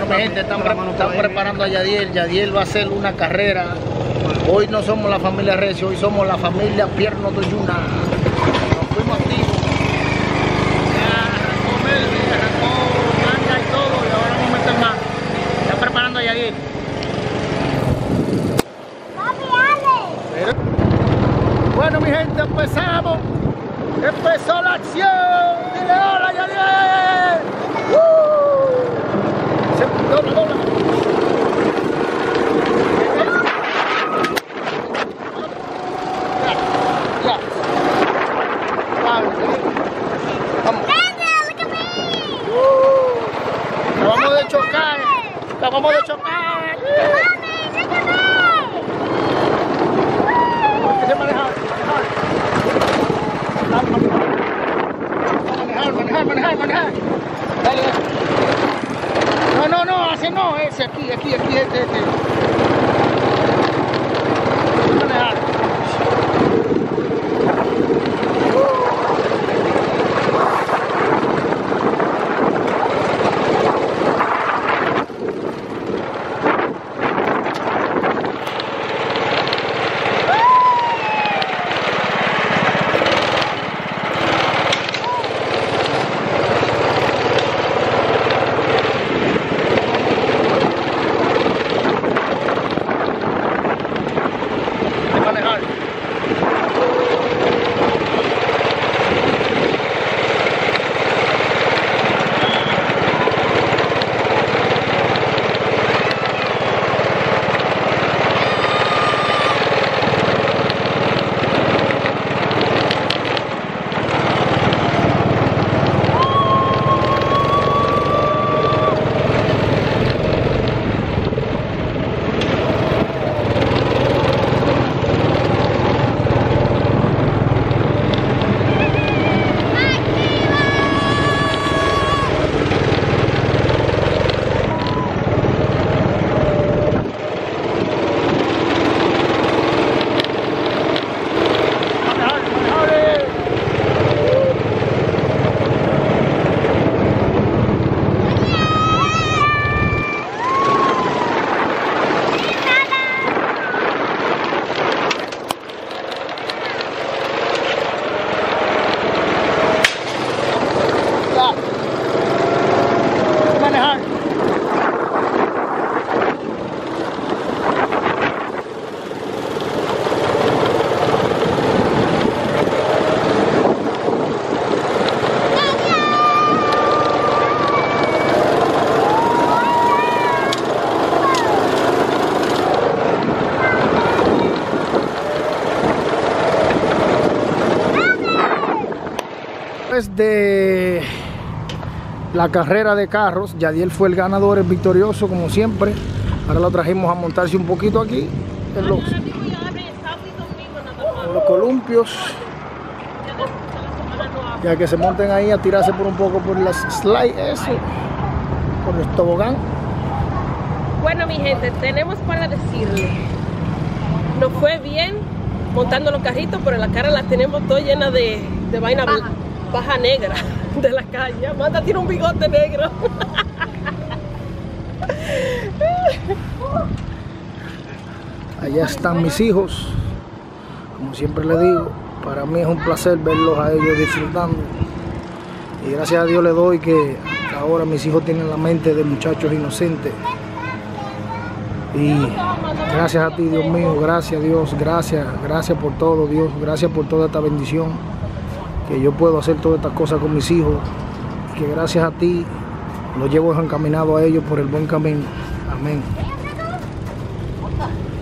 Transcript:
Bueno, mi gente, están preparando a Yadiel. Yadiel va a hacer una carrera. Hoy no somos la familia Recio, hoy somos la familia Pierno de Yuna. Nos fuimos activos. Ya arrancó Melvin, arrancó Manga y todo, y ahora vamos a meter más. Están preparando a Yadiel. Bueno, mi gente, empezamos. Empezó la acción. Dile hola, Yadiel. Dobla. Ya. Vamos. Acabamos de chocar. Acabamos de chocar. ¿Qué se maneja? Manejar. Dale. No, ese no, ese aquí, este. Manejar. De la carrera de carros, Yadiel fue el ganador, el victorioso como siempre. Ahora lo trajimos a montarse un poquito aquí en los columpios, ya que se monten ahí a tirarse por un poco por las slides, eso, por el tobogán. Bueno, mi gente, tenemos para decirle, nos fue bien montando los carritos, pero la cara la tenemos toda llena de vaina baja negra de la calle. Amanda tiene un bigote negro. Allá están mis hijos. Como siempre les digo, para mí es un placer verlos a ellos disfrutando. Y gracias a Dios le doy que ahora mis hijos tienen la mente de muchachos inocentes. Y gracias a ti, Dios mío, gracias Dios, gracias por todo, Dios, gracias por toda esta bendición, que yo puedo hacer todas estas cosas con mis hijos, y que gracias a ti los llevo encaminados a ellos por el buen camino. Amén.